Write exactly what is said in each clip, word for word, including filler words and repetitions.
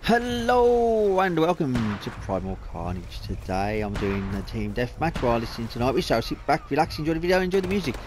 Hello and welcome to Primal Carnage. Today I'm doing the team deathmatch while listening to Nightwish, so sit back, relax, enjoy the video, enjoy the music.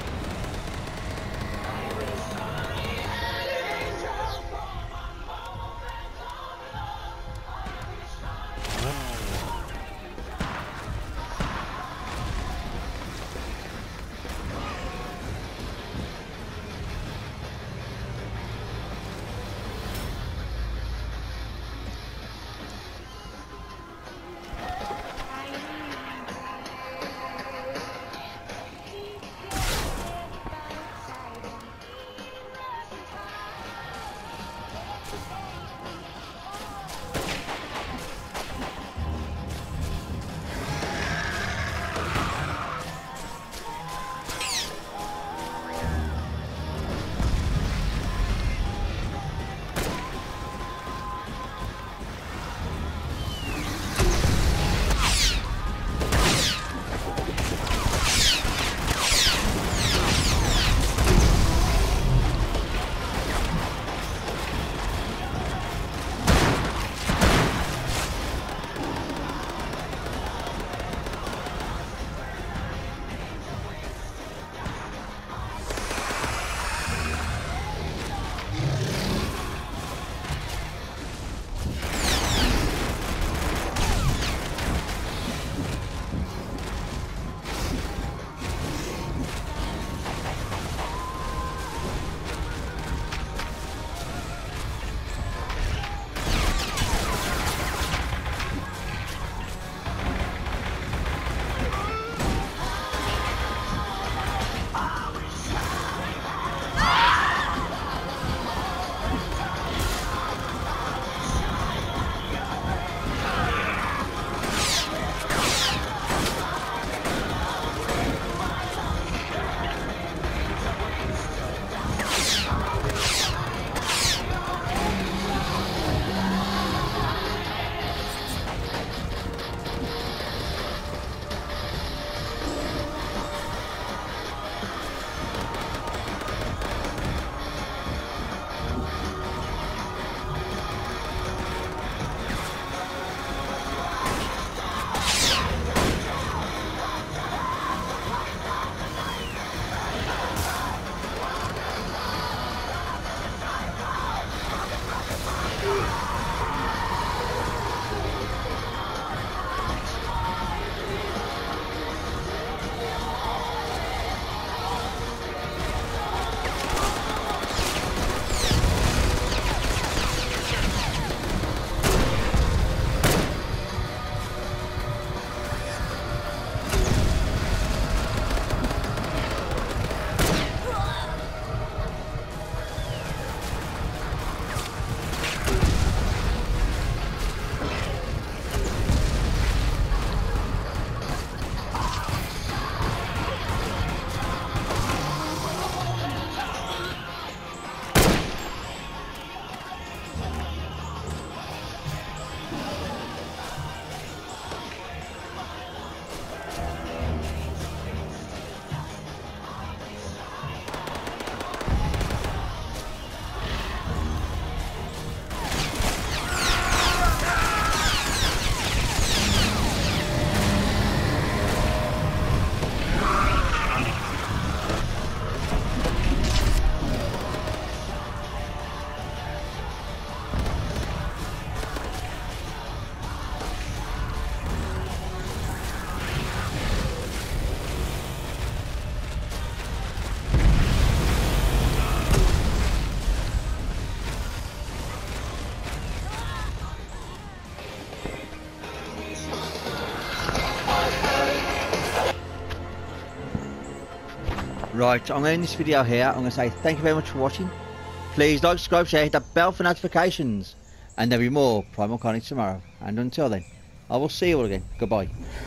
Right, I'm going to end this video here. I'm going to say thank you very much for watching. Please like, subscribe, share, hit that bell for notifications. And there'll be more Primal Carnage tomorrow. And until then, I will see you all again. Goodbye.